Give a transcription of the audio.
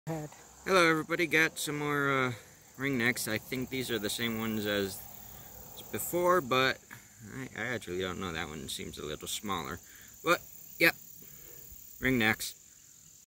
Head. Hello everybody, got some more ring necks. I think these are the same ones as before, but I actually don't know. That one seems a little smaller. But, yep, ring necks.